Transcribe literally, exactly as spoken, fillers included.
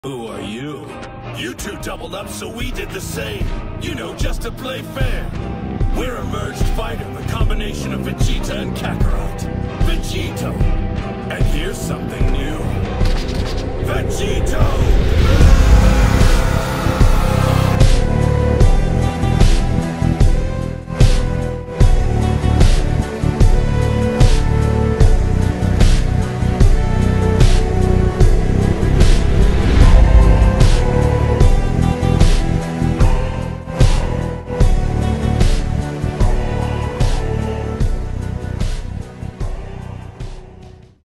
Who are you? You two doubled up, so we did the same. You know, just to play fair. We're a merged fighter, the combination of Vegeta and Kakarot. Vegito. And here's something